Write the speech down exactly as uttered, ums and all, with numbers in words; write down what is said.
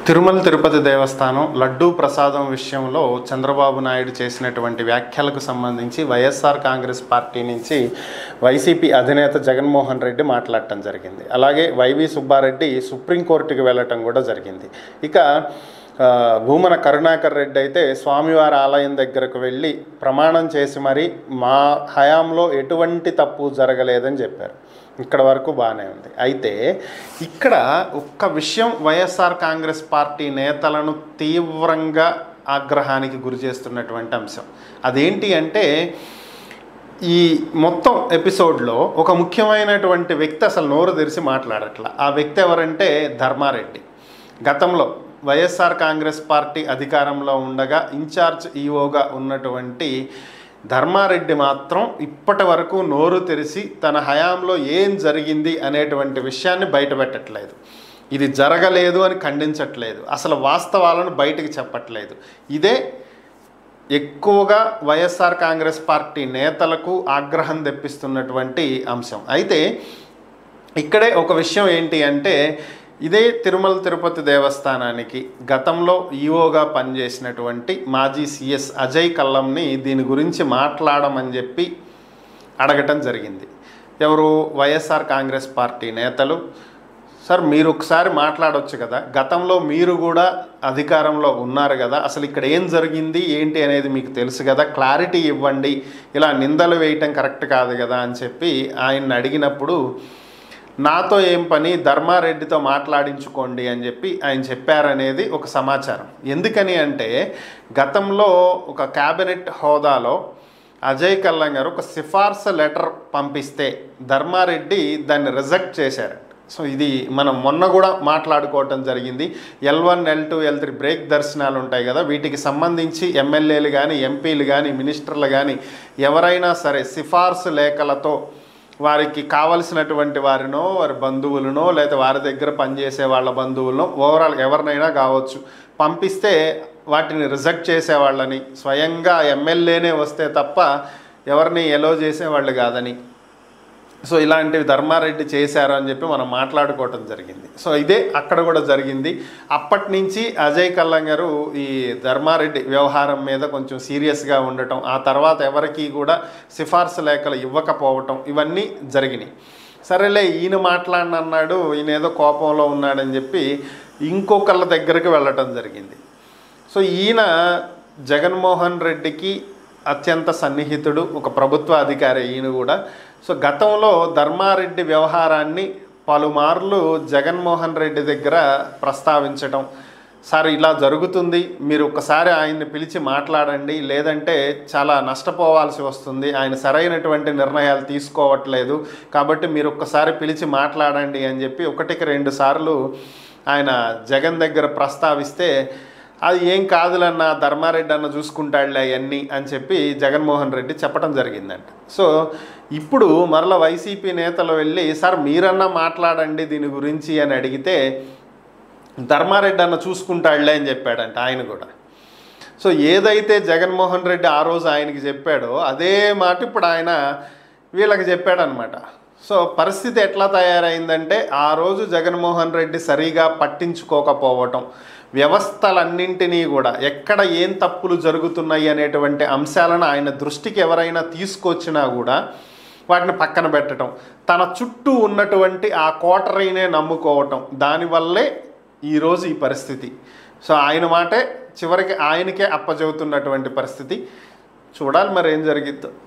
తిరుమల తిరుపతి దేవస్థానం లడ్డూ ప్రసాదం విషయంలో చంద్రబాబు నాయుడు చేసినటువంటి వ్యాఖ్యలకు సంబంధించి వైఎస్ఆర్ కాంగ్రెస్ పార్టీ నుంచి వైసీపీ అధినేత జగన్మోహన్ రెడ్డి మాట్లాడటం జరిగింది. అలాగే వైవి సుబ్బారెడ్డి సుప్రీంకోర్టుకి వెళ్ళటం కూడా జరిగింది. ఇక భూమన కరుణాకర్ రెడ్డి అయితే స్వామివారి ఆలయం దగ్గరకు వెళ్ళి ప్రమాణం చేసి మరి మా హయాంలో ఎటువంటి తప్పు జరగలేదని చెప్పారు. ఇక్కడ వరకు బాగానే ఉంది. అయితే ఇక్కడ ఒక్క విషయం వైఎస్ఆర్ కాంగ్రెస్ పార్టీ నేతలను తీవ్రంగా ఆగ్రహానికి గురి చేస్తున్నటువంటి అంశం. అదేంటి అంటే ఈ మొత్తం ఎపిసోడ్లో ఒక ముఖ్యమైనటువంటి వ్యక్తి అసలు నోరు తెరిచి మాట్లాడట్ల. ఆ వ్యక్తి ఎవరంటే ధర్మారెడ్డి. గతంలో వైఎస్ఆర్ కాంగ్రెస్ పార్టీ అధికారంలో ఉండగా ఇన్ఛార్జ్ ఈఓగా ఉన్నటువంటి ధర్మారెడ్డి మాత్రం ఇప్పటి వరకు నోరు తెరిచి తన హయాంలో ఏం జరిగింది అనేటువంటి విషయాన్ని బయటపెట్టట్లేదు. ఇది జరగలేదు అని ఖండించట్లేదు. అసలు వాస్తవాలను బయటికి చెప్పట్లేదు. ఇదే ఎక్కువగా వైఎస్ఆర్ కాంగ్రెస్ పార్టీ నేతలకు ఆగ్రహం తెప్పిస్తున్నటువంటి అంశం. అయితే ఇక్కడే ఒక విషయం ఏంటి అంటే ఇదే తిరుమల తిరుపతి దేవస్థానానికి గతంలో ఈఓగా పనిచేసినటువంటి మాజీ సిఎస్ అజయ్ కల్లంని దీని గురించి మాట్లాడమని చెప్పి అడగటం జరిగింది. ఎవరు? వైఎస్ఆర్ కాంగ్రెస్ పార్టీ నేతలు. సార్ మీరు ఒకసారి మాట్లాడవచ్చు కదా, గతంలో మీరు కూడా అధికారంలో ఉన్నారు కదా, అసలు ఇక్కడ ఏం జరిగింది ఏంటి అనేది మీకు తెలుసు కదా, క్లారిటీ ఇవ్వండి, ఇలా నిందలు వేయటం కరెక్ట్ కాదు కదా అని చెప్పి ఆయన్ని అడిగినప్పుడు నాతో ఏం పని, ధర్మారెడ్డితో మాట్లాడించుకోండి అని చెప్పి ఆయన చెప్పారనేది ఒక సమాచారం. ఎందుకని అంటే గతంలో ఒక క్యాబినెట్ హోదాలో అజయ్ కల్లం గారు ఒక సిఫార్సు లెటర్ పంపిస్తే ధర్మారెడ్డి దాన్ని రిజెక్ట్ చేశారు. సో ఇది మనం మొన్న కూడా మాట్లాడుకోవటం జరిగింది. L one L two L three break దర్శనాలు ఉంటాయి కదా, వీటికి సంబంధించి ఎమ్మెల్యేలు కానీ ఎంపీలు కానీ మినిస్టర్లు కానీ ఎవరైనా సరే సిఫార్సు లేఖలతో వారికి కావలసినటువంటి వారినో వారి బంధువులనో లేదా వారి దగ్గర పనిచేసే వాళ్ళ బంధువులనో ఓవరాల్ ఎవరినైనా కావచ్చు పంపిస్తే వాటిని రిజెక్ట్ చేసేవాళ్ళని, స్వయంగా ఎమ్మెల్యేనే వస్తే తప్ప ఎవరిని ఎలో చేసేవాళ్ళు కాదని, సో ఇలాంటివి ధర్మారెడ్డి చేశారు అని చెప్పి మనం మాట్లాడుకోవటం జరిగింది. సో ఇదే అక్కడ కూడా జరిగింది. అప్పటి నుంచి అజయ్ కల్లం గారు ఈ ధర్మారెడ్డి వ్యవహారం మీద కొంచెం సీరియస్గా ఉండటం, ఆ తర్వాత ఎవరికి కూడా సిఫార్సు లేఖలు ఇవ్వకపోవటం, ఇవన్నీ జరిగినాయి. సరేలే ఈయన మాట్లాడినన్నాడు, ఈయన ఏదో కోపంలో ఉన్నాడని చెప్పి ఇంకొకళ్ళ దగ్గరికి వెళ్ళటం జరిగింది. సో ఈయన జగన్మోహన్ రెడ్డికి అత్యంత సన్నిహితుడు, ఒక ప్రభుత్వ అధికారి ఈయన కూడా. సో గతంలో ధర్మారెడ్డి వ్యవహారాన్ని పలుమార్లు జగన్మోహన్ రెడ్డి దగ్గర ప్రస్తావించడం, సార్ ఇలా జరుగుతుంది, మీరు ఒకసారి ఆయన్ని పిలిచి మాట్లాడండి, లేదంటే చాలా నష్టపోవాల్సి వస్తుంది, ఆయన సరైనటువంటి నిర్ణయాలు తీసుకోవట్లేదు, కాబట్టి మీరు ఒక్కసారి పిలిచి మాట్లాడండి అని చెప్పి ఒకటికి రెండు సార్లు ఆయన జగన్ దగ్గర ప్రస్తావిస్తే అది ఏం కాదులన్న ధర్మారెడ్డి అన్న చూసుకుంటాడులే అవన్నీ అని చెప్పి జగన్మోహన్ రెడ్డి చెప్పడం జరిగిందంట. సో ఇప్పుడు మరల వైసీపీ నేతలు వెళ్ళి సార్ మీరన్నా మాట్లాడండి దీని గురించి అని అడిగితే ధర్మారెడ్డి అన్న చూసుకుంటాడులే అని చెప్పాడంట ఆయన కూడా. సో ఏదైతే జగన్మోహన్ రెడ్డి ఆ రోజు ఆయనకి చెప్పాడో అదే మాట ఇప్పుడు ఆయన వీళ్ళకి చెప్పాడనమాట. సో పరిస్థితి ఎట్లా తయారైందంటే ఆ రోజు జగన్మోహన్ రెడ్డి సరిగా పట్టించుకోకపోవటం, వ్యవస్థలన్నింటినీ కూడా ఎక్కడ ఏం తప్పులు జరుగుతున్నాయి అనేటువంటి అంశాలను ఆయన దృష్టికి ఎవరైనా తీసుకొచ్చినా కూడా వాటిని పక్కన పెట్టడం, తన చుట్టూ ఉన్నటువంటి ఆ కోటరీనే నమ్ముకోవటం, దానివల్లే ఈరోజు ఈ పరిస్థితి. సో ఆయన మాటే చివరికి ఆయనకే అప్పచెబుతున్నటువంటి పరిస్థితి. చూడాలి మరి ఏం జరిగిద్దో.